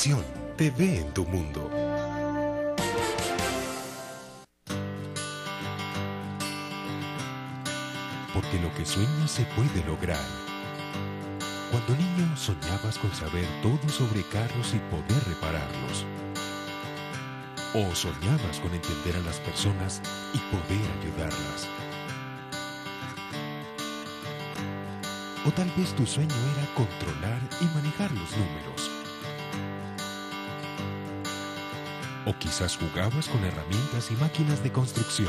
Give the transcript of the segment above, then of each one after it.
Cosmovisión te ve en tu mundo. Porque lo que sueñas se puede lograr. Cuando niño soñabas con saber todo sobre carros y poder repararlos. O soñabas con entender a las personas y poder ayudarlas. O tal vez tu sueño era controlar y manejar los números. O quizás jugabas con herramientas y máquinas de construcción.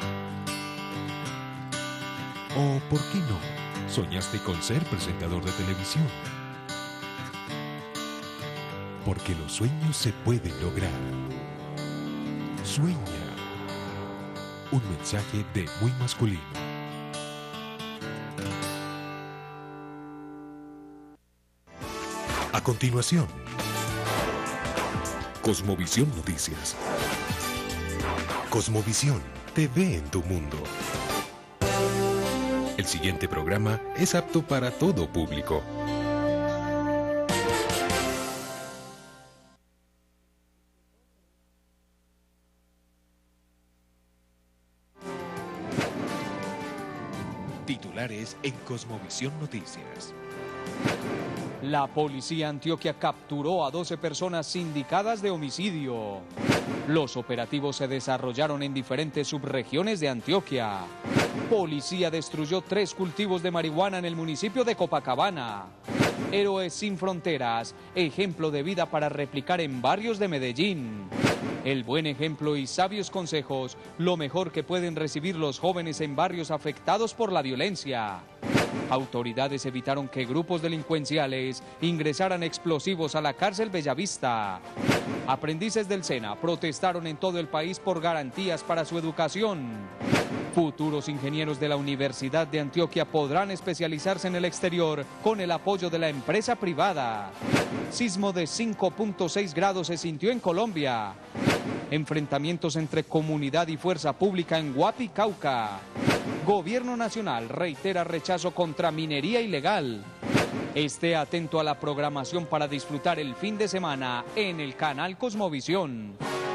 O, ¿por qué no? Soñaste con ser presentador de televisión. Porque los sueños se pueden lograr. Sueña. Un mensaje de Muy Masculino. A continuación, Cosmovisión Noticias. Cosmovisión te ve en tu mundo. El siguiente programa es apto para todo público. Titulares en Cosmovisión Noticias. La policía Antioquia capturó a 12 personas sindicadas de homicidio. Los operativos se desarrollaron en diferentes subregiones de Antioquia. Policía destruyó 3 cultivos de marihuana en el municipio de Copacabana. Héroes sin fronteras, ejemplo de vida para replicar en barrios de Medellín. El buen ejemplo y sabios consejos, lo mejor que pueden recibir los jóvenes en barrios afectados por la violencia. Autoridades evitaron que grupos delincuenciales ingresaran explosivos a la cárcel Bellavista. Aprendices del SENA protestaron en todo el país por garantías para su educación. Futuros ingenieros de la Universidad de Antioquia podrán especializarse en el exterior con el apoyo de la empresa privada. Sismo de 5.6 grados se sintió en Colombia. Enfrentamientos entre comunidad y fuerza pública en Guapi, Cauca. Gobierno Nacional reitera rechazo contra minería ilegal. Esté atento a la programación para disfrutar el fin de semana en el canal Cosmovisión.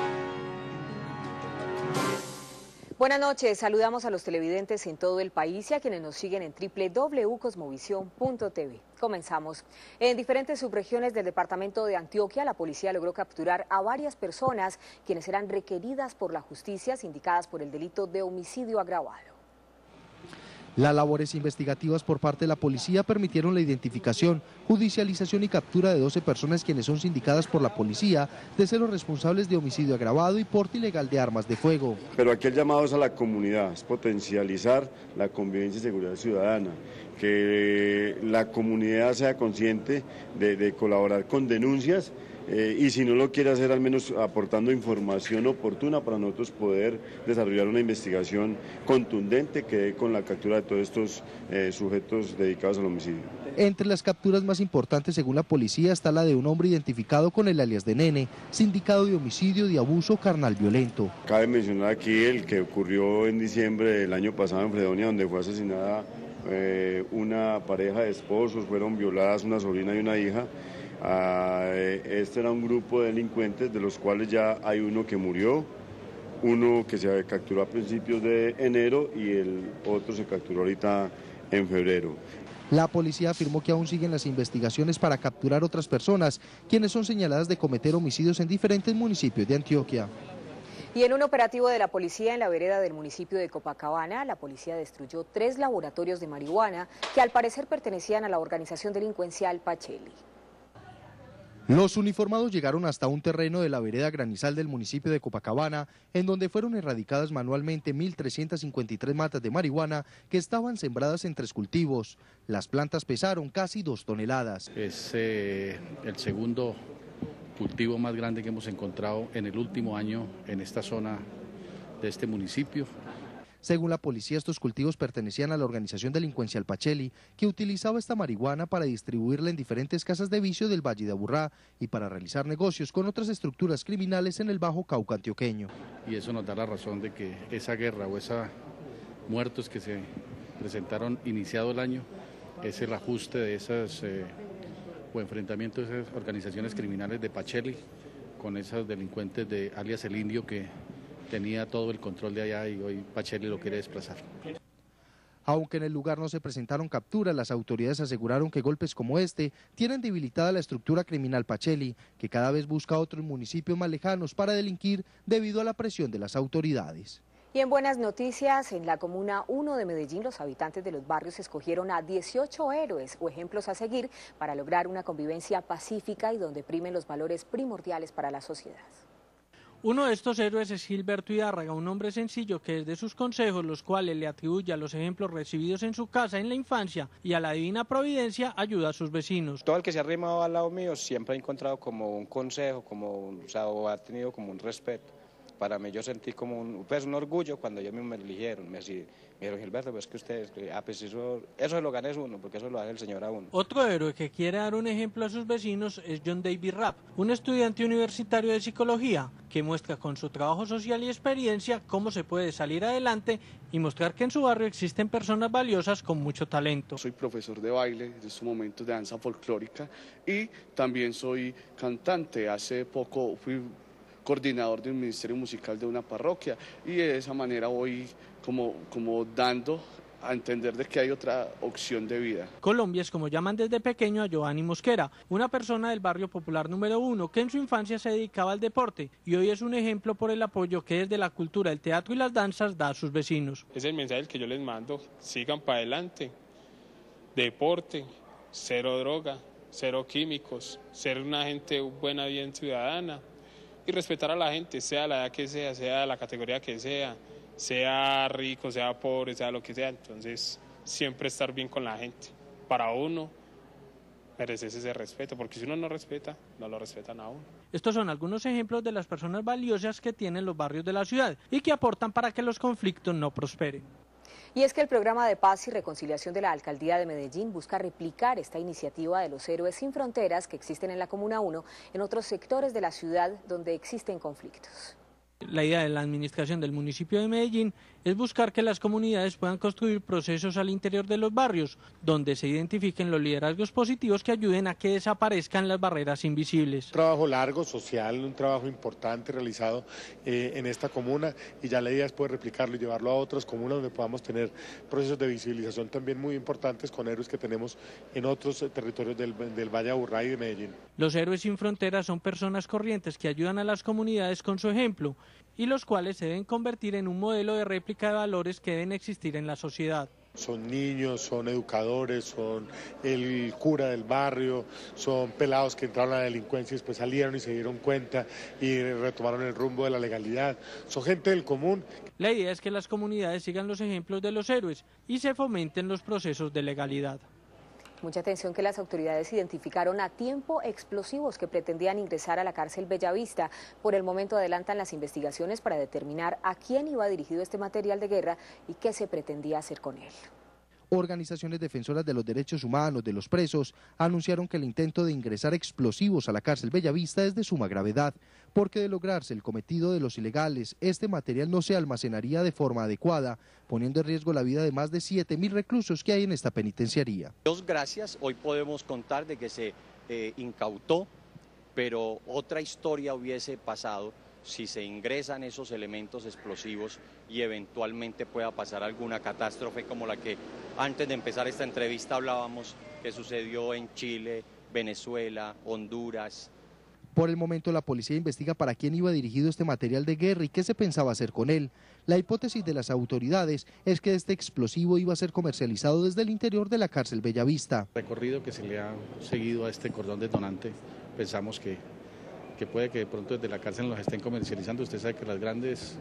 Buenas noches, saludamos a los televidentes en todo el país y a quienes nos siguen en www.cosmovisión.tv. Comenzamos. En diferentes subregiones del departamento de Antioquia, la policía logró capturar a varias personas quienes eran requeridas por la justicia, sindicadas por el delito de homicidio agravado. Las labores investigativas por parte de la policía permitieron la identificación, judicialización y captura de 12 personas quienes son sindicadas por la policía de ser los responsables de homicidio agravado y porte ilegal de armas de fuego. Pero aquí el llamado es a la comunidad, es potencializar la convivencia y seguridad ciudadana, que la comunidad sea consciente de colaborar con denuncias. Y si no lo quiere hacer, al menos aportando información oportuna para nosotros poder desarrollar una investigación contundente que dé con la captura de todos estos sujetos dedicados al homicidio. Entre las capturas más importantes según la policía está la de un hombre identificado con el alias de Nene, sindicado de homicidio de abuso carnal violento. Cabe mencionar aquí el que ocurrió en diciembre del año pasado en Fredonia, donde fue asesinada una pareja de esposos, fueron violadas una sobrina y una hija. Este era un grupo de delincuentes de los cuales ya hay uno que murió, uno que se capturó a principios de enero y el otro se capturó ahorita en febrero. La policía afirmó que aún siguen las investigaciones para capturar otras personas, quienes son señaladas de cometer homicidios en diferentes municipios de Antioquia. Y en un operativo de la policía en la vereda del municipio de Copacabana, la policía destruyó 3 laboratorios de marihuana que al parecer pertenecían a la organización delincuencial Pacheli. Los uniformados llegaron hasta un terreno de la vereda Granizal del municipio de Copacabana, en donde fueron erradicadas manualmente 1.353 matas de marihuana que estaban sembradas en 3 cultivos. Las plantas pesaron casi 2 toneladas. Es el segundo cultivo más grande que hemos encontrado en el último año en esta zona de este municipio. Según la policía, estos cultivos pertenecían a la organización delincuencial Pacheli, que utilizaba esta marihuana para distribuirla en diferentes casas de vicio del Valle de Aburrá y para realizar negocios con otras estructuras criminales en el Bajo Cauca antioqueño. Y eso nos da la razón de que esa guerra o esos muertos que se presentaron iniciado el año es el ajuste de esas o enfrentamiento de esas organizaciones criminales de Pacheli con esos delincuentes de alias El Indio que tenía todo el control de allá y hoy Pacheli lo quiere desplazar. Aunque en el lugar no se presentaron capturas, las autoridades aseguraron que golpes como este tienen debilitada la estructura criminal Pacheli, que cada vez busca otros municipios más lejanos para delinquir debido a la presión de las autoridades. Y en buenas noticias, en la Comuna 1 de Medellín, los habitantes de los barrios escogieron a 18 héroes o ejemplos a seguir para lograr una convivencia pacífica y donde primen los valores primordiales para la sociedad. Uno de estos héroes es Gilberto Hidárraga, un hombre sencillo que desde sus consejos, los cuales le atribuye a los ejemplos recibidos en su casa en la infancia y a la divina providencia, ayuda a sus vecinos. Todo el que se ha arrimado al lado mío siempre ha encontrado como un consejo, o ha tenido como un respeto. Para mí yo sentí como un orgullo cuando ellos me eligieron, me dijeron, Gilberto, pues que ustedes, pues eso se lo gana uno, porque eso lo hace el Señor a uno. Otro héroe que quiere dar un ejemplo a sus vecinos es John David Rapp, un estudiante universitario de psicología que muestra con su trabajo social y experiencia cómo se puede salir adelante y mostrar que en su barrio existen personas valiosas con mucho talento. Soy profesor de baile en estos momentos de danza folclórica y también soy cantante. Hace poco fui coordinador del Ministerio Musical de una parroquia y de esa manera voy como dando a entender de que hay otra opción de vida. Colombia es como llaman desde pequeño a Giovanni Mosquera, una persona del barrio popular número 1 que en su infancia se dedicaba al deporte y hoy es un ejemplo por el apoyo que desde la cultura, el teatro y las danzas da a sus vecinos. Es el mensaje que yo les mando, sigan para adelante, deporte, cero droga, cero químicos, ser una gente buena, bien ciudadana y respetar a la gente, sea la edad que sea la categoría que sea rico, sea pobre, sea lo que sea. Entonces, siempre estar bien con la gente. Para uno, mereces ese respeto, porque si uno no respeta, no lo respetan a uno. Estos son algunos ejemplos de las personas valiosas que tienen los barrios de la ciudad y que aportan para que los conflictos no prosperen. Y es que el programa de paz y reconciliación de la Alcaldía de Medellín busca replicar esta iniciativa de los héroes sin fronteras que existen en la Comuna 1 en otros sectores de la ciudad donde existen conflictos. La idea de la administración del municipio de Medellín es buscar que las comunidades puedan construir procesos al interior de los barrios, donde se identifiquen los liderazgos positivos que ayuden a que desaparezcan las barreras invisibles. Un trabajo largo, social, un trabajo importante realizado en esta comuna y ya la idea es poder replicarlo y llevarlo a otras comunas donde podamos tener procesos de visibilización también muy importantes con héroes que tenemos en otros territorios del Valle de Aburrá y de Medellín. Los héroes sin fronteras son personas corrientes que ayudan a las comunidades con su ejemplo y los cuales se deben convertir en un modelo de réplica de valores que deben existir en la sociedad. Son niños, son educadores, son el cura del barrio, son pelados que entraron a la delincuencia y después salieron y se dieron cuenta y retomaron el rumbo de la legalidad. Son gente del común. La idea es que las comunidades sigan los ejemplos de los héroes y se fomenten los procesos de legalidad. Mucha atención que las autoridades identificaron a tiempo explosivos que pretendían ingresar a la cárcel Bellavista. Por el momento adelantan las investigaciones para determinar a quién iba dirigido este material de guerra y qué se pretendía hacer con él. Organizaciones defensoras de los derechos humanos de los presos anunciaron que el intento de ingresar explosivos a la cárcel Bellavista es de suma gravedad, porque de lograrse el cometido de los ilegales, este material no se almacenaría de forma adecuada, poniendo en riesgo la vida de más de 7.000 reclusos que hay en esta penitenciaría. Dios gracias, hoy podemos contar de que se incautó, pero otra historia hubiese pasado si se ingresan esos elementos explosivos y eventualmente pueda pasar alguna catástrofe como la que antes de empezar esta entrevista hablábamos que sucedió en Chile, Venezuela, Honduras. Por el momento la policía investiga para quién iba dirigido este material de guerra y qué se pensaba hacer con él. La hipótesis de las autoridades es que este explosivo iba a ser comercializado desde el interior de la cárcel Bellavista. El recorrido que se le ha seguido a este cordón detonante, pensamos que puede que de pronto desde la cárcel los estén comercializando. Usted sabe que los grandes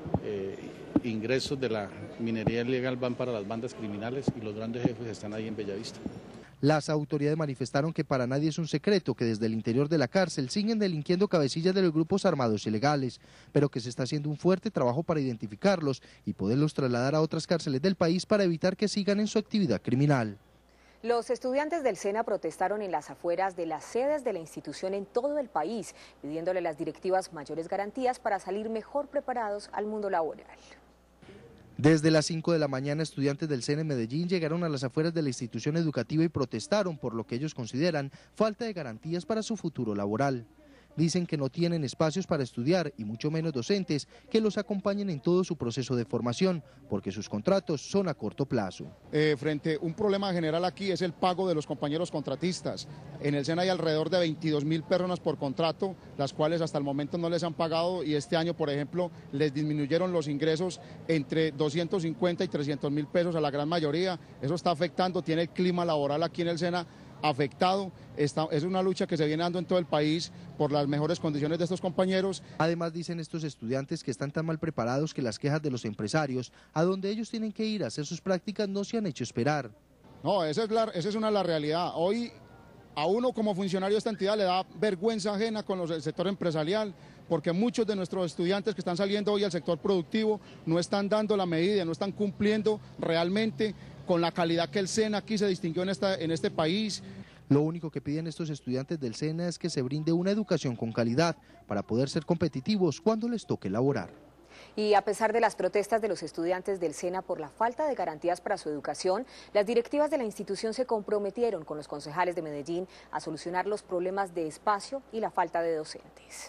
ingresos de la minería ilegal van para las bandas criminales y los grandes jefes están ahí en Bellavista. Las autoridades manifestaron que para nadie es un secreto que desde el interior de la cárcel siguen delinquiendo cabecillas de los grupos armados ilegales, pero que se está haciendo un fuerte trabajo para identificarlos y poderlos trasladar a otras cárceles del país para evitar que sigan en su actividad criminal. Los estudiantes del SENA protestaron en las afueras de las sedes de la institución en todo el país, pidiéndole a las directivas mayores garantías para salir mejor preparados al mundo laboral. Desde las 5 de la mañana, estudiantes del SENA en Medellín llegaron a las afueras de la institución educativa y protestaron por lo que ellos consideran falta de garantías para su futuro laboral. Dicen que no tienen espacios para estudiar y mucho menos docentes que los acompañen en todo su proceso de formación, porque sus contratos son a corto plazo. Frente a un problema general aquí es el pago de los compañeros contratistas. En el SENA hay alrededor de 22.000 personas por contrato, las cuales hasta el momento no les han pagado y este año, por ejemplo, les disminuyeron los ingresos entre 250 y 300.000 pesos a la gran mayoría. Eso está afectando, tiene el clima laboral aquí en el SENA afectado. Es una lucha que se viene dando en todo el país por las mejores condiciones de estos compañeros. Además, dicen estos estudiantes que están tan mal preparados que las quejas de los empresarios, a donde ellos tienen que ir a hacer sus prácticas, no se han hecho esperar. No, esa es la realidad. Hoy a uno como funcionario de esta entidad le da vergüenza ajena con el sector empresarial, porque muchos de nuestros estudiantes que están saliendo hoy al sector productivo no están dando la medida, no están cumpliendo realmente con la calidad que el SENA aquí se distinguió en este país. Lo único que piden estos estudiantes del SENA es que se brinde una educación con calidad para poder ser competitivos cuando les toque laborar. Y a pesar de las protestas de los estudiantes del SENA por la falta de garantías para su educación, las directivas de la institución se comprometieron con los concejales de Medellín a solucionar los problemas de espacio y la falta de docentes.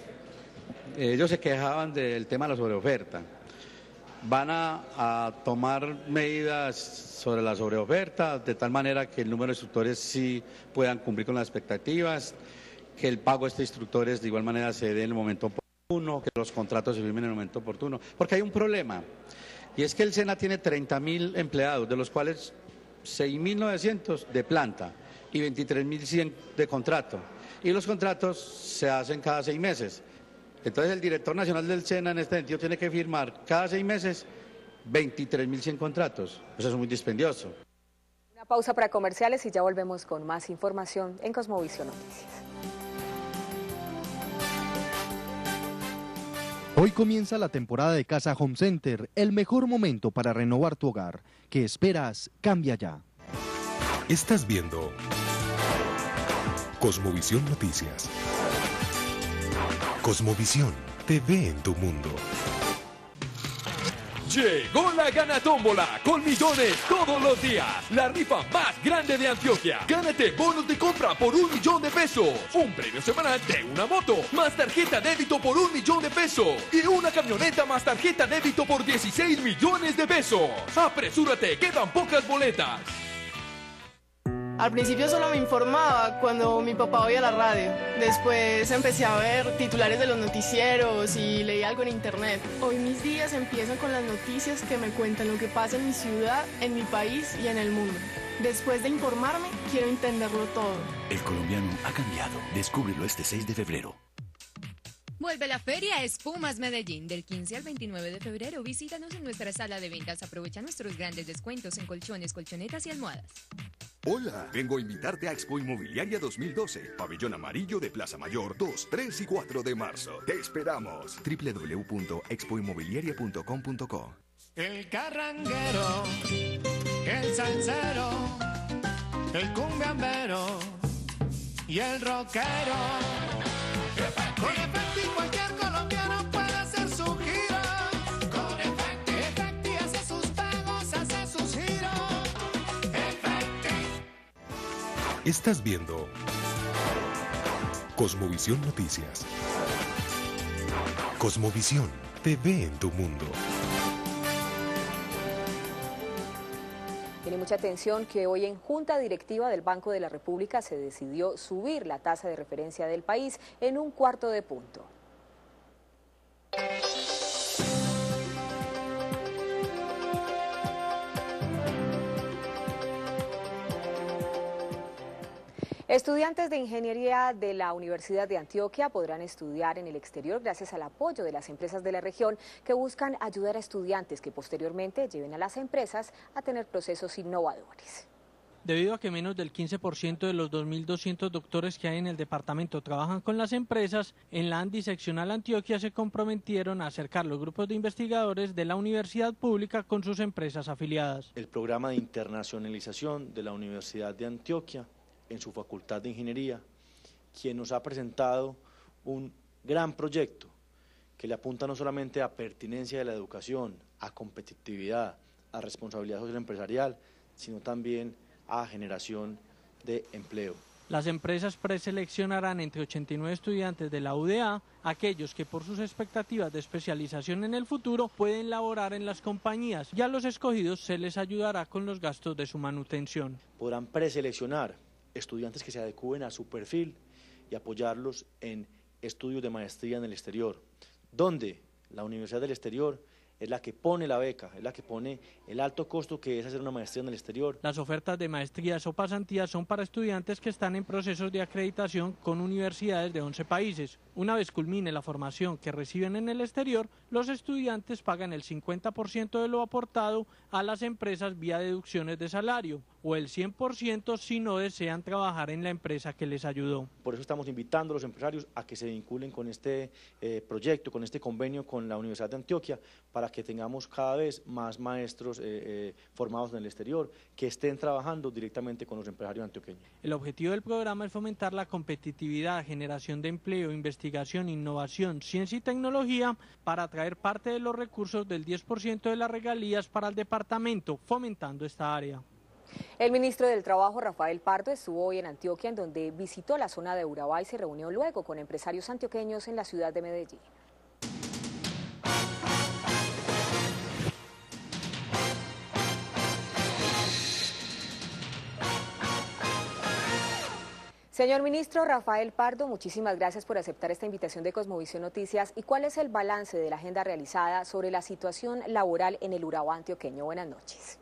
Ellos se quejaban del tema de la sobreoferta. Van a tomar medidas sobre la sobreoferta de tal manera que el número de instructores sí puedan cumplir con las expectativas, que el pago de estos instructores de igual manera se dé en el momento oportuno, que los contratos se firmen en el momento oportuno, porque hay un problema, y es que el SENA tiene 30.000 empleados, de los cuales 6.900 de planta y 23.100 de contrato, y los contratos se hacen cada 6 meses. Entonces el director nacional del SENA en este sentido tiene que firmar cada 6 meses 23.100 contratos. Eso es muy dispendioso. Una pausa para comerciales y ya volvemos con más información en Cosmovisión Noticias. Hoy comienza la temporada de Casa Home Center, el mejor momento para renovar tu hogar. ¿Qué esperas? Cambia ya. Estás viendo Cosmovisión Noticias. Cosmovisión, TV en tu mundo. Llegó la Gana Tómbola, con millones todos los días. La rifa más grande de Antioquia. Gánate bonos de compra por 1 millón de pesos. Un premio semanal de una moto, más tarjeta débito por 1 millón de pesos. Y una camioneta más tarjeta débito por 16 millones de pesos. Apresúrate, quedan pocas boletas. Al principio solo me informaba cuando mi papá oía la radio. Después empecé a ver titulares de los noticieros y leí algo en internet. Hoy mis días empiezan con las noticias que me cuentan lo que pasa en mi ciudad, en mi país y en el mundo. Después de informarme, quiero entenderlo todo. El colombiano ha cambiado. Descúbrelo este 6 de febrero. Vuelve la Feria Espumas Medellín del 15 al 29 de febrero. Visítanos en nuestra sala de ventas. Aprovecha nuestros grandes descuentos en colchones, colchonetas y almohadas. Hola, vengo a invitarte a Expo Inmobiliaria 2012, Pabellón Amarillo de Plaza Mayor, 2, 3 y 4 de marzo. Te esperamos. www.expoinmobiliaria.com.co. El carranguero, el salsero, el cumbiambero y el rockero. Con Efecti cualquier colombiano puede hacer su giro. Con Efecti, Efecti hace sus pagos, hace sus giros. Efecti. Estás viendo Cosmovisión Noticias. Cosmovisión, TV en tu mundo. Tiene mucha atención que hoy en Junta Directiva del Banco de la República se decidió subir la tasa de referencia del país en 1/4 punto. Estudiantes de ingeniería de la Universidad de Antioquia podrán estudiar en el exterior gracias al apoyo de las empresas de la región que buscan ayudar a estudiantes que posteriormente lleven a las empresas a tener procesos innovadores. Debido a que menos del 15% de los 2.200 doctores que hay en el departamento trabajan con las empresas, en la ANDI Seccional Antioquia se comprometieron a acercar los grupos de investigadores de la universidad pública con sus empresas afiliadas. El programa de internacionalización de la Universidad de Antioquia en su Facultad de Ingeniería, quien nos ha presentado un gran proyecto que le apunta no solamente a pertinencia de la educación, a competitividad, a responsabilidad social empresarial, sino también a generación de empleo. Las empresas preseleccionarán entre 89 estudiantes de la UDA, aquellos que por sus expectativas de especialización en el futuro pueden laborar en las compañías, y a los escogidos se les ayudará con los gastos de su manutención. Podrán preseleccionar estudiantes que se adecúen a su perfil y apoyarlos en estudios de maestría en el exterior, donde la Universidad del Exterior es la que pone la beca, es la que pone el alto costo que es hacer una maestría en el exterior. Las ofertas de maestrías o pasantías son para estudiantes que están en procesos de acreditación con universidades de 11 países. Una vez culmine la formación que reciben en el exterior, los estudiantes pagan el 50% de lo aportado a las empresas vía deducciones de salario, o el 100% si no desean trabajar en la empresa que les ayudó. Por eso estamos invitando a los empresarios a que se vinculen con este proyecto, con este convenio con la Universidad de Antioquia, para que tengamos cada vez más maestros formados en el exterior, que estén trabajando directamente con los empresarios antioqueños. El objetivo del programa es fomentar la competitividad, generación de empleo, investigación, innovación, ciencia y tecnología, para atraer parte de los recursos del 10% de las regalías para el departamento, fomentando esta área. El ministro del Trabajo, Rafael Pardo, estuvo hoy en Antioquia, en donde visitó la zona de Urabá y se reunió luego con empresarios antioqueños en la ciudad de Medellín. Señor ministro Rafael Pardo, muchísimas gracias por aceptar esta invitación de Cosmovisión Noticias. ¿Y cuál es el balance de la agenda realizada sobre la situación laboral en el Urabá antioqueño? Buenas noches.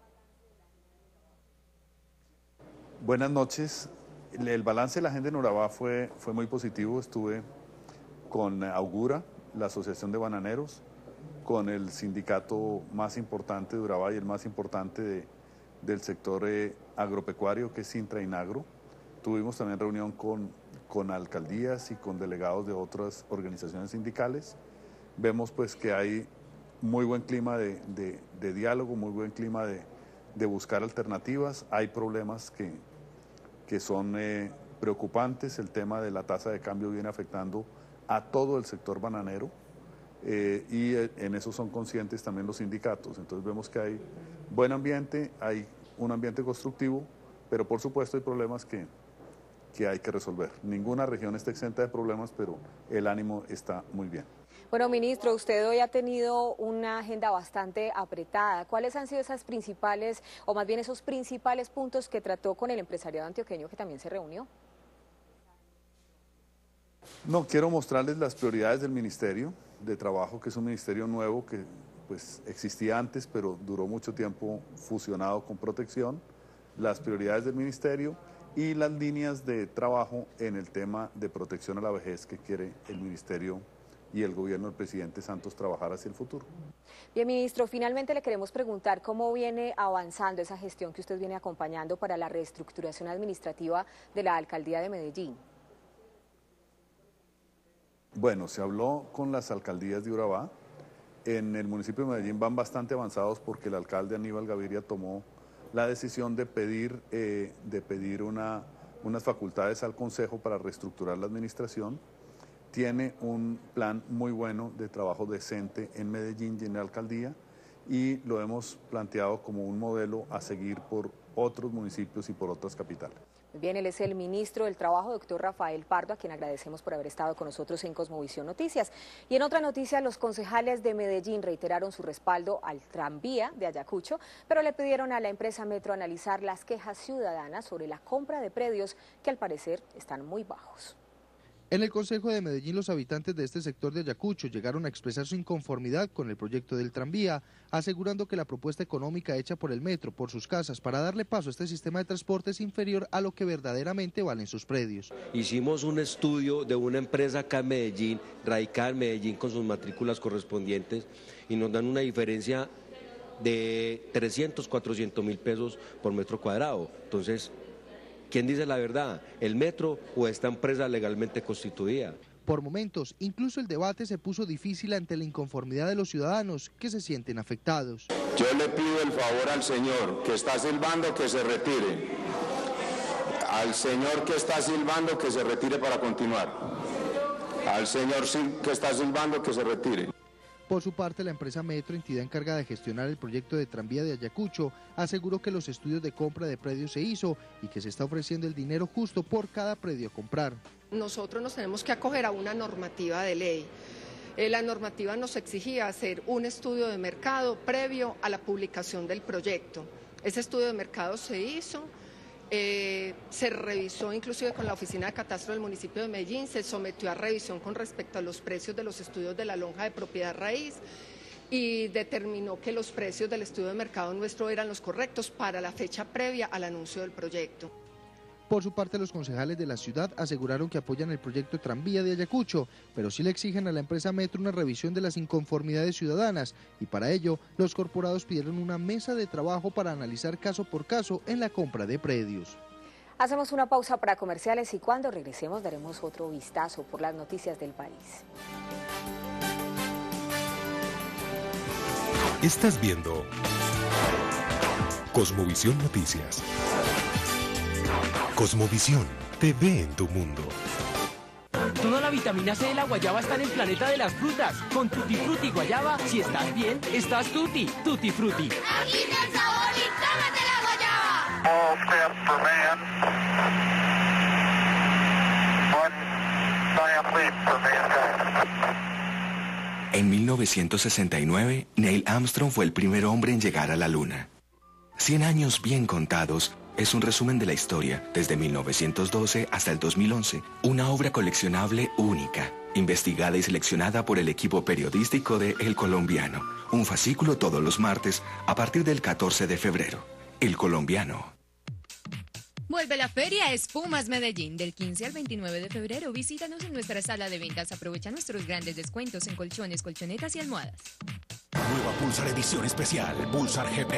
Buenas noches. El balance de la agenda en Urabá fue muy positivo. Estuve con Augura, la Asociación de Bananeros, con el sindicato más importante de Urabá y el más importante del sector agropecuario, que es Sintrainagro. Tuvimos también reunión con alcaldías y con delegados de otras organizaciones sindicales. Vemos pues que hay muy buen clima de diálogo, muy buen clima de buscar alternativas. Hay problemas que son preocupantes. El tema de la tasa de cambio viene afectando a todo el sector bananero y en eso son conscientes también los sindicatos. Entonces vemos que hay buen ambiente, hay un ambiente constructivo, pero por supuesto hay problemas que hay que resolver. Ninguna región está exenta de problemas, pero el ánimo está muy bien. Bueno, ministro, usted hoy ha tenido una agenda bastante apretada. ¿Cuáles han sido esas principales, o más bien esos principales puntos que trató con el empresariado antioqueño que también se reunió? No, quiero mostrarles las prioridades del Ministerio de Trabajo, que es un ministerio nuevo que pues existía antes, pero duró mucho tiempo fusionado con Protección, las prioridades del Ministerio y las líneas de trabajo en el tema de protección a la vejez que quiere el Ministerio y el gobierno del presidente Santos trabajar hacia el futuro. Bien, ministro, finalmente le queremos preguntar cómo viene avanzando esa gestión que usted viene acompañando para la reestructuración administrativa de la alcaldía de Medellín. Bueno, se habló con las alcaldías de Urabá. En el municipio de Medellín van bastante avanzados porque el alcalde Aníbal Gaviria tomó la decisión de pedir unas facultades al Consejo para reestructurar la administración. Tiene un plan muy bueno de trabajo decente en Medellín y en la alcaldía y lo hemos planteado como un modelo a seguir por otros municipios y por otras capitales. Bien, él es el ministro del Trabajo, doctor Rafael Pardo, a quien agradecemos por haber estado con nosotros en Cosmovisión Noticias. Y en otra noticia, los concejales de Medellín reiteraron su respaldo al tranvía de Ayacucho, pero le pidieron a la empresa Metro analizar las quejas ciudadanas sobre la compra de predios que al parecer están muy bajos. En el Consejo de Medellín, los habitantes de este sector de Ayacucho llegaron a expresar su inconformidad con el proyecto del tranvía, asegurando que la propuesta económica hecha por el Metro por sus casas para darle paso a este sistema de transporte es inferior a lo que verdaderamente valen sus predios. Hicimos un estudio de una empresa acá en Medellín, radicada en Medellín con sus matrículas correspondientes, y nos dan una diferencia de 300, 400 mil pesos por metro cuadrado. Entonces, ¿quién dice la verdad? ¿El Metro o esta empresa legalmente constituida? Por momentos, incluso el debate se puso difícil ante la inconformidad de los ciudadanos que se sienten afectados. Yo le pido el favor al señor que está silbando que se retire. Al señor que está silbando que se retire para continuar. Al señor que está silbando que se retire. Por su parte, la empresa Metro, entidad encargada de gestionar el proyecto de tranvía de Ayacucho, aseguró que los estudios de compra de predios se hizo y que se está ofreciendo el dinero justo por cada predio a comprar. Nosotros nos tenemos que acoger a una normativa de ley. La normativa nos exigía hacer un estudio de mercado previo a la publicación del proyecto. Ese estudio de mercado se hizo, se revisó inclusive con la Oficina de Catastro del municipio de Medellín, se sometió a revisión con respecto a los precios de los estudios de la lonja de propiedad raíz y determinó que los precios del estudio de mercado nuestro eran los correctos para la fecha previa al anuncio del proyecto. Por su parte, los concejales de la ciudad aseguraron que apoyan el proyecto tranvía de Ayacucho, pero sí le exigen a la empresa Metro una revisión de las inconformidades ciudadanas y para ello los corporados pidieron una mesa de trabajo para analizar caso por caso en la compra de predios. Hacemos una pausa para comerciales y cuando regresemos daremos otro vistazo por las noticias del país. Estás viendo Cosmovisión Noticias. Cosmovisión, TV en tu mundo. Toda la vitamina C de la guayaba está en el planeta de las frutas. Con Tutti Frutti Guayaba, si estás bien, estás Tutti, Tutti Frutti. Agita el sabor y tómate la guayaba. All steps for man. One giant leap for mankind. En 1969, Neil Armstrong fue el primer hombre en llegar a la Luna. 100 años bien contados es un resumen de la historia desde 1912 hasta el 2011, una obra coleccionable única, investigada y seleccionada por el equipo periodístico de El Colombiano, un fascículo todos los martes a partir del 14 de febrero. El Colombiano. Vuelve la Feria Espumas Medellín del 15 al 29 de febrero. Visítanos en nuestra sala de ventas. Aprovecha nuestros grandes descuentos en colchones, colchonetas y almohadas. Nueva Pulsar edición especial, Pulsar GP.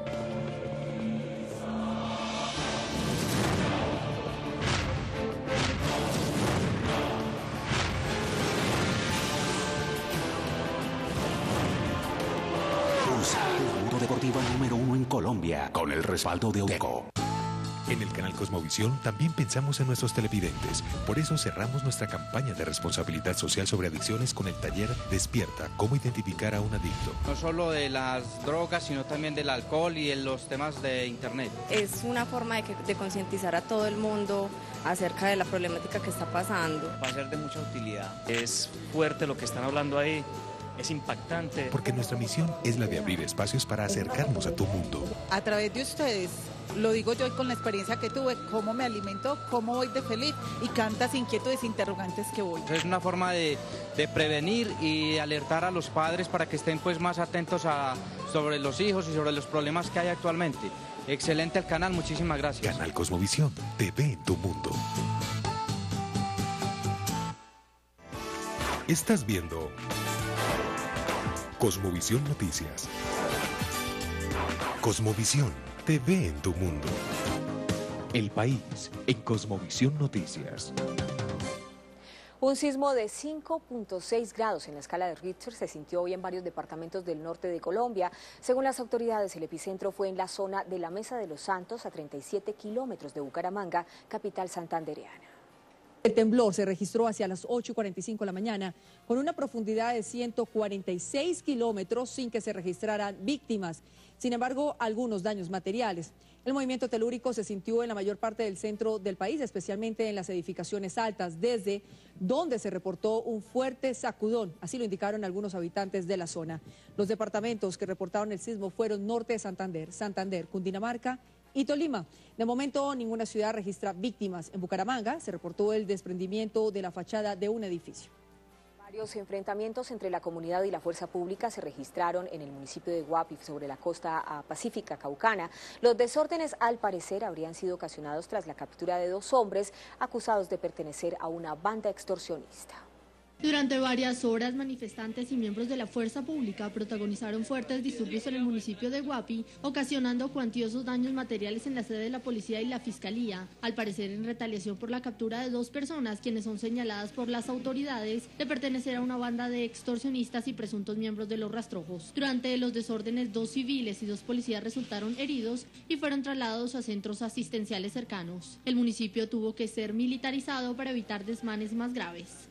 La moto deportiva número 1 en Colombia, con el respaldo de Odeco. En el canal Cosmovisión también pensamos en nuestros televidentes. Por eso cerramos nuestra campaña de responsabilidad social sobre adicciones con el taller Despierta, cómo identificar a un adicto. No solo de las drogas, sino también del alcohol y de los temas de internet. Es una forma de concientizar a todo el mundo acerca de la problemática que está pasando. Va a ser de mucha utilidad. Es fuerte lo que están hablando ahí. Es impactante. Porque nuestra misión es la de abrir espacios para acercarnos a tu mundo. A través de ustedes, lo digo yo con la experiencia que tuve, cómo me alimento, cómo voy de feliz y tantas inquietudes, interrogantes que voy. Es una forma de prevenir y alertar a los padres para que estén pues más atentos sobre los hijos y sobre los problemas que hay actualmente. Excelente el canal, muchísimas gracias. Canal Cosmovisión, TV en tu mundo. Estás viendo Cosmovisión Noticias. Cosmovisión, TV en tu mundo. El país en Cosmovisión Noticias. Un sismo de 5.6 grados en la escala de Richter se sintió hoy en varios departamentos del norte de Colombia. Según las autoridades, el epicentro fue en la zona de la Mesa de los Santos, a 37 kilómetros de Bucaramanga, capital santandereana. El temblor se registró hacia las 8:45 de la mañana con una profundidad de 146 kilómetros sin que se registraran víctimas. Sin embargo, algunos daños materiales. El movimiento telúrico se sintió en la mayor parte del centro del país, especialmente en las edificaciones altas, desde donde se reportó un fuerte sacudón. Así lo indicaron algunos habitantes de la zona. Los departamentos que reportaron el sismo fueron norte de Santander, Cundinamarca y Tolima. De momento, ninguna ciudad registra víctimas. En Bucaramanga se reportó el desprendimiento de la fachada de un edificio. Varios enfrentamientos entre la comunidad y la fuerza pública se registraron en el municipio de Guapi, sobre la costa pacífica caucana. Los desórdenes, al parecer, habrían sido ocasionados tras la captura de 2 hombres acusados de pertenecer a una banda extorsionista. Durante varias horas, manifestantes y miembros de la fuerza pública protagonizaron fuertes disturbios en el municipio de Guapi, ocasionando cuantiosos daños materiales en la sede de la policía y la fiscalía, al parecer en retaliación por la captura de 2 personas, quienes son señaladas por las autoridades de pertenecer a una banda de extorsionistas y presuntos miembros de los rastrojos. Durante los desórdenes, 2 civiles y 2 policías resultaron heridos y fueron trasladados a centros asistenciales cercanos. El municipio tuvo que ser militarizado para evitar desmanes más graves.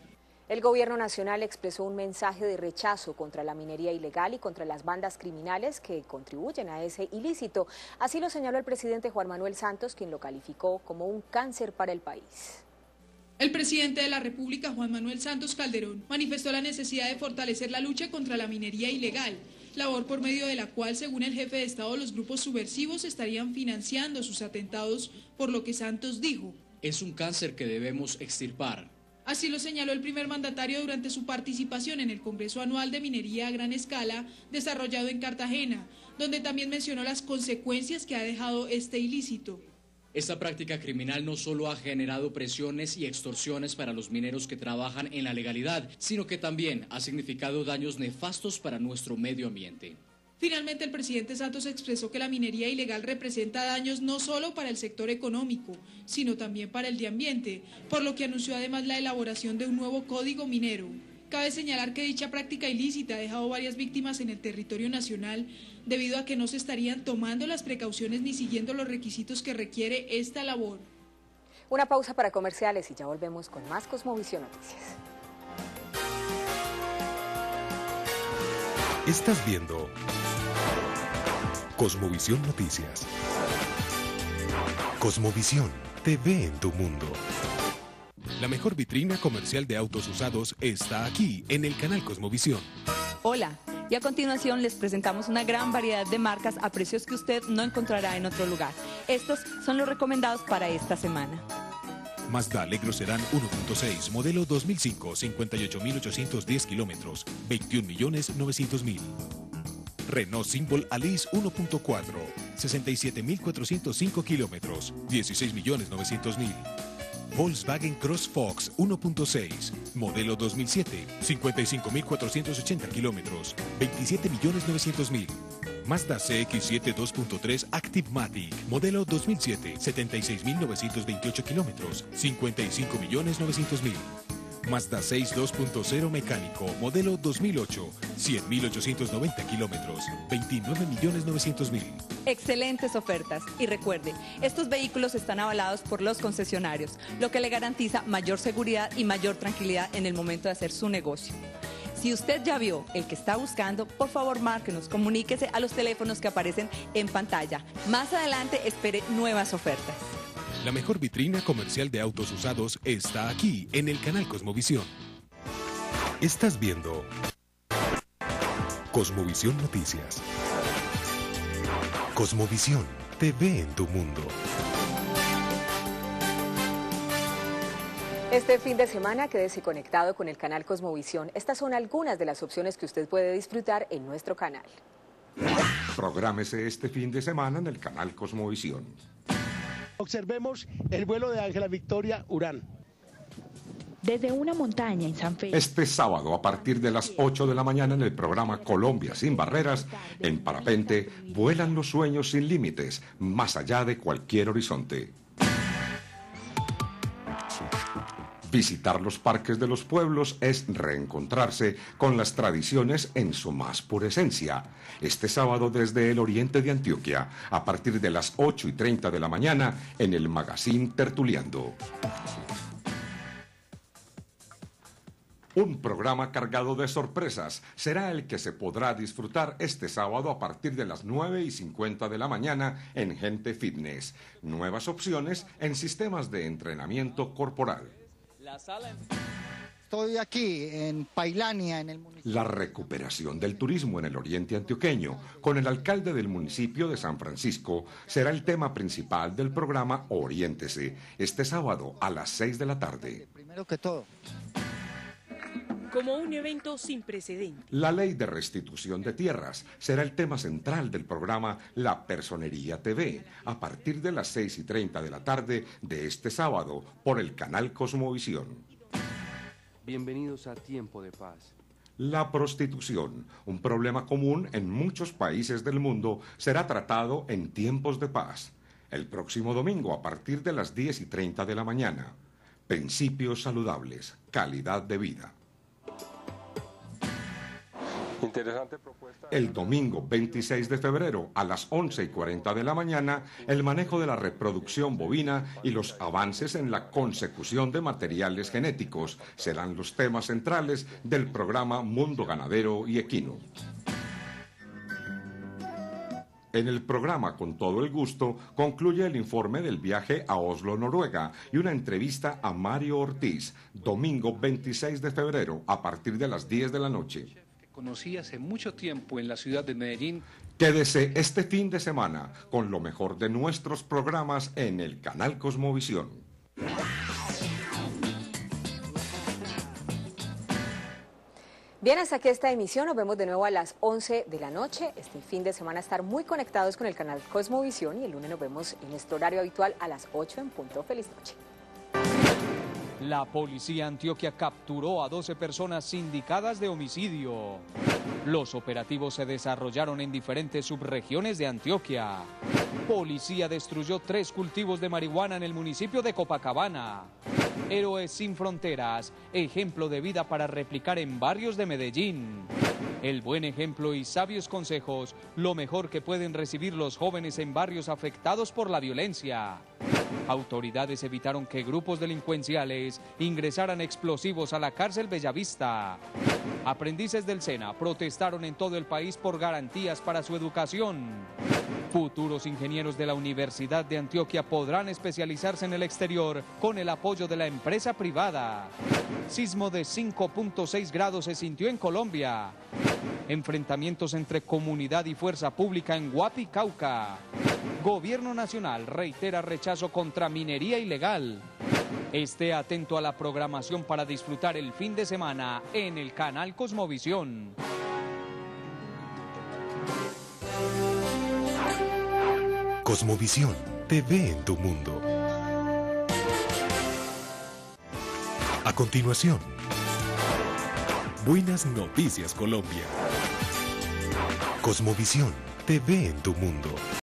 El gobierno nacional expresó un mensaje de rechazo contra la minería ilegal y contra las bandas criminales que contribuyen a ese ilícito. Así lo señaló el presidente Juan Manuel Santos, quien lo calificó como un cáncer para el país. El presidente de la República, Juan Manuel Santos Calderón, manifestó la necesidad de fortalecer la lucha contra la minería ilegal, labor por medio de la cual, según el jefe de Estado, los grupos subversivos estarían financiando sus atentados, por lo que Santos dijo: es un cáncer que debemos extirpar. Así lo señaló el primer mandatario durante su participación en el Congreso Anual de Minería a Gran Escala, desarrollado en Cartagena, donde también mencionó las consecuencias que ha dejado este ilícito. Esta práctica criminal no solo ha generado presiones y extorsiones para los mineros que trabajan en la legalidad, sino que también ha significado daños nefastos para nuestro medio ambiente. Finalmente, el presidente Santos expresó que la minería ilegal representa daños no solo para el sector económico, sino también para el de ambiente, por lo que anunció además la elaboración de un nuevo código minero. Cabe señalar que dicha práctica ilícita ha dejado varias víctimas en el territorio nacional debido a que no se estarían tomando las precauciones ni siguiendo los requisitos que requiere esta labor. Una pausa para comerciales y ya volvemos con más Cosmovisión Noticias. Estás viendo Cosmovisión Noticias. Cosmovisión, TV en tu mundo. La mejor vitrina comercial de autos usados está aquí, en el canal Cosmovisión. Hola, y a continuación les presentamos una gran variedad de marcas a precios que usted no encontrará en otro lugar. Estos son los recomendados para esta semana. Mazda Allegro Sedán 1.6, modelo 2005, 58.810 kilómetros, 21.900.000. Renault Symbol Alice 1.4, 67.405 kilómetros, 16.900.000. Volkswagen Cross Fox 1.6, modelo 2007, 55.480 kilómetros, 27.900.000. Mazda CX-7 2.3 Active-Matic, modelo 2007, 76.928 kilómetros, 55.900.000. Mazda 6 2.0 mecánico, modelo 2008, 100.890 kilómetros, 29.900.000. Excelentes ofertas. Y recuerde, estos vehículos están avalados por los concesionarios, lo que le garantiza mayor seguridad y mayor tranquilidad en el momento de hacer su negocio. Si usted ya vio el que está buscando, por favor márquenos, comuníquese a los teléfonos que aparecen en pantalla. Más adelante espere nuevas ofertas. La mejor vitrina comercial de autos usados está aquí, en el canal Cosmovisión. Estás viendo Cosmovisión Noticias. Cosmovisión, TV en tu mundo. Este fin de semana quédese conectado con el canal Cosmovisión. Estas son algunas de las opciones que usted puede disfrutar en nuestro canal. Prográmese este fin de semana en el canal Cosmovisión. Observemos el vuelo de Ángela Victoria Urán. Desde una montaña en San Felipe. Este sábado a partir de las 8 de la mañana en el programa Colombia sin barreras, en parapente vuelan los sueños sin límites, más allá de cualquier horizonte. Visitar los parques de los pueblos es reencontrarse con las tradiciones en su más pura esencia. Este sábado desde el oriente de Antioquia, a partir de las 8:30 de la mañana, en el Magazine Tertuliando. Un programa cargado de sorpresas será el que se podrá disfrutar este sábado a partir de las 9:50 de la mañana en Gente Fitness. Nuevas opciones en sistemas de entrenamiento corporal. Estoy aquí en Pailania, en el municipio. La recuperación del turismo en el oriente antioqueño, con el alcalde del municipio de San Francisco, será el tema principal del programa Oriéntese, este sábado a las 6 de la tarde. Primero que todo. Como un evento sin precedentes. La ley de restitución de tierras será el tema central del programa La Personería TV, a partir de las 6:30 de la tarde de este sábado, por el canal Cosmovisión. Bienvenidos a Tiempo de Paz. La prostitución, un problema común en muchos países del mundo, será tratado en tiempos de paz. El próximo domingo a partir de las 10:30 de la mañana. Principios saludables, calidad de vida. Interesante propuesta. El domingo 26 de febrero a las 11:40 de la mañana, el manejo de la reproducción bovina y los avances en la consecución de materiales genéticos serán los temas centrales del programa Mundo Ganadero y Equino. En el programa Con todo el gusto concluye el informe del viaje a Oslo, Noruega, y una entrevista a Mario Ortiz, domingo 26 de febrero a partir de las 10 de la noche. Conocí hace mucho tiempo en la ciudad de Medellín. Quédese este fin de semana con lo mejor de nuestros programas en el canal Cosmovisión. Bien, hasta aquí esta emisión. Nos vemos de nuevo a las 11 de la noche. Este fin de semana estar muy conectados con el canal Cosmovisión y el lunes nos vemos en nuestro horario habitual a las 8 en punto. Feliz noche. La policía Antioquia capturó a 12 personas sindicadas de homicidio. Los operativos se desarrollaron en diferentes subregiones de Antioquia. Policía destruyó 3 cultivos de marihuana en el municipio de Copacabana. Héroes sin fronteras, ejemplo de vida para replicar en barrios de Medellín. El buen ejemplo y sabios consejos, lo mejor que pueden recibir los jóvenes en barrios afectados por la violencia. Autoridades evitaron que grupos delincuenciales ingresaran explosivos a la cárcel Bellavista. Aprendices del SENA protestaron en todo el país por garantías para su educación. Futuros ingenieros de la Universidad de Antioquia podrán especializarse en el exterior con el apoyo de la empresa privada. Sismo de 5.6 grados se sintió en Colombia. Enfrentamientos entre comunidad y fuerza pública en Guapi, Cauca. Gobierno Nacional reitera rechazo contra minería ilegal. Esté atento a la programación para disfrutar el fin de semana en el canal Cosmovisión. Cosmovisión te ve en tu mundo. A continuación, Buenas Noticias Colombia. Cosmovisión te ve en tu mundo.